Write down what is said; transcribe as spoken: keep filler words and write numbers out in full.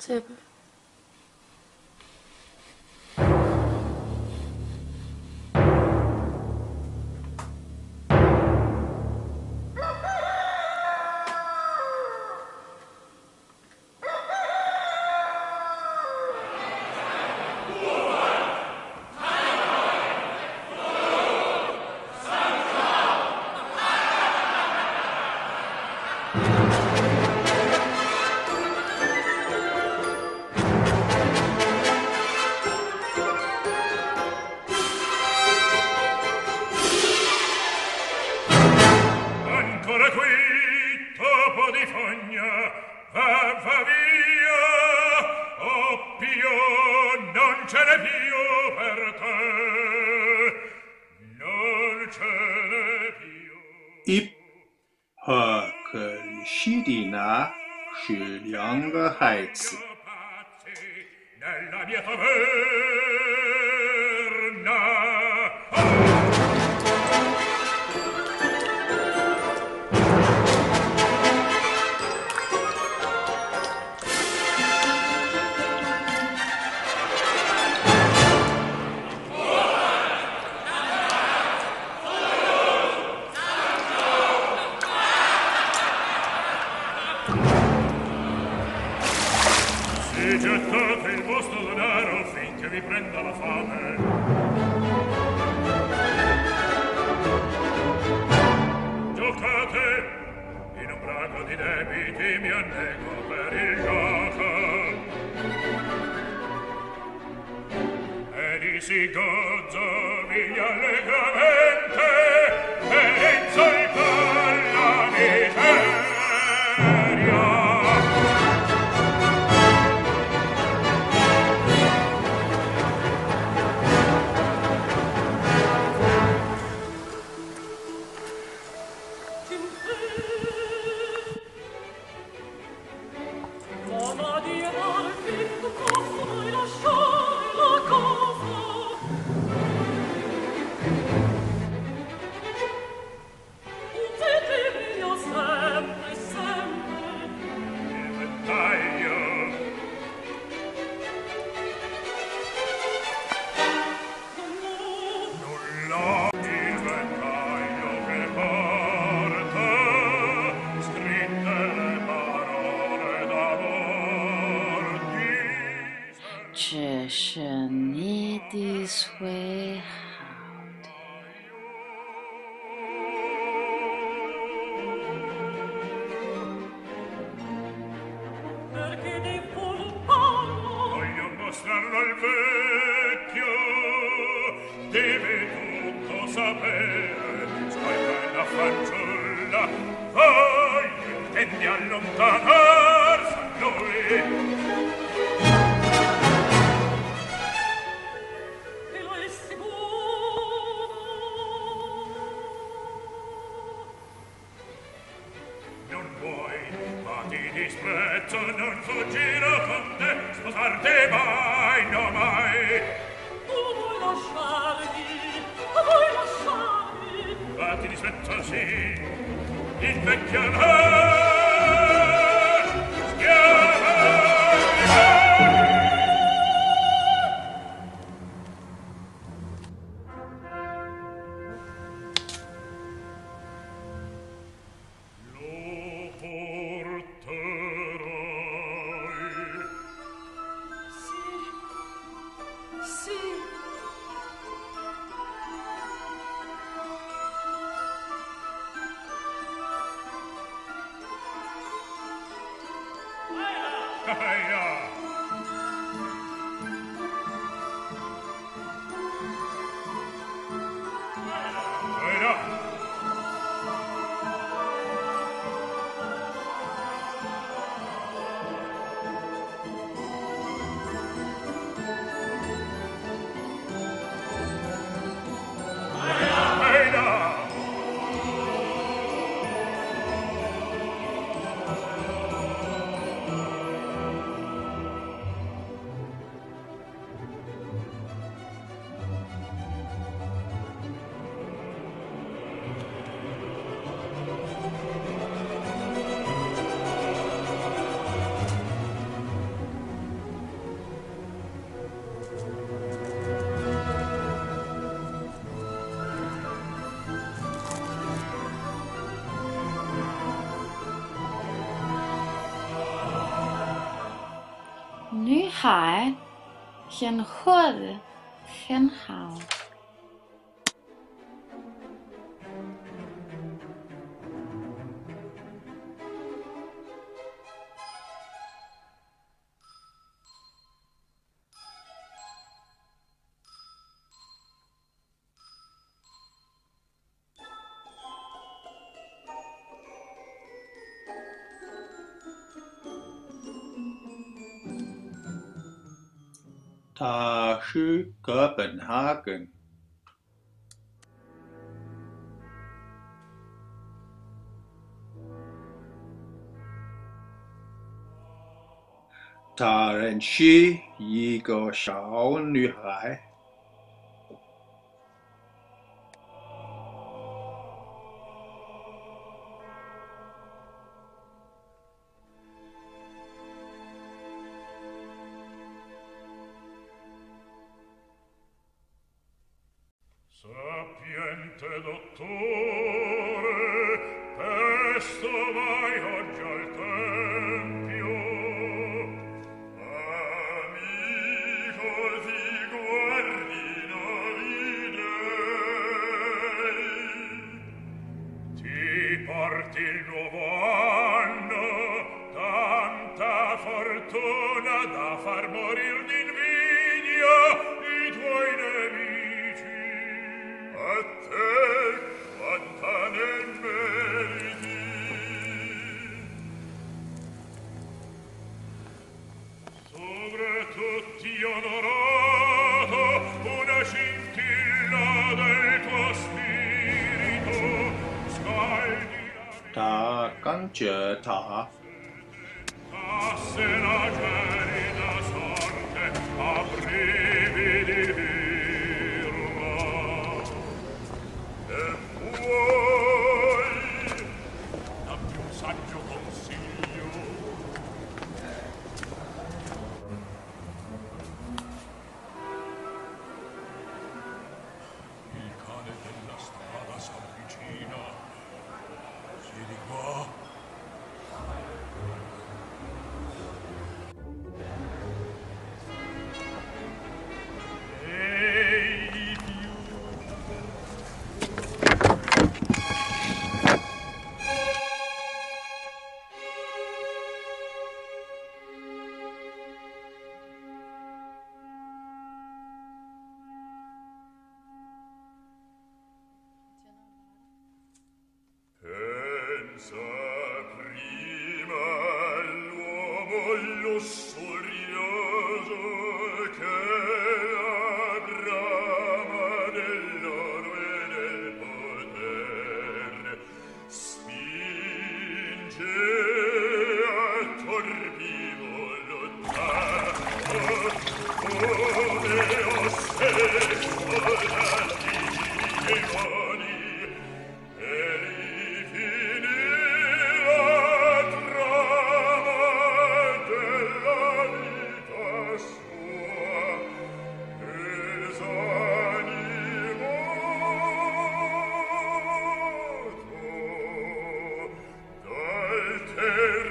Seppe. 一和跟西蒂娜是两个孩子。 Gettate il vostro denaro finché vi prenda la fame. Giocate in un braco di debiti, mi annego per il gioco. E di si gozzovi allegramente e inzolca la miseria. 这是你的最好的。 Voglio mostrarlo al vecchio, deve tutto sapere, stai bella fanciulla, voglio intendi allontanarsi a lui. Disprezzo non fuggirò con te, sposarti mai, no mai. Tu vuoi lasciarmi, tu vuoi lasciarmi. Fatti disprezzo sì, il vecchio no. 女孩很活得很好。 他是哥本哈根。她认识一个小女孩。 Sapiente dottore, presto vai oggi al tempio. Amico ti guardino i dei. Ti porti il nuovo anno, tanta fortuna da far morir d'invidia i tuoi nemici. A te quanta ne meriti. Sopra tutti onorato una scintilla del tuo spirito scaldi 他感觉他 se la gelida sorte a brividi firma. E poi dammi un saggio consiglio. Il cane della strada s'avvicina. Si di qua. Ehi più. Pensa prima all'uomo lussurioso che la brama dell'oro e del poter spinge a torbi volontato come ossesso dagli demoni. E rifinirà trama della vita sua, esanimato dal terrore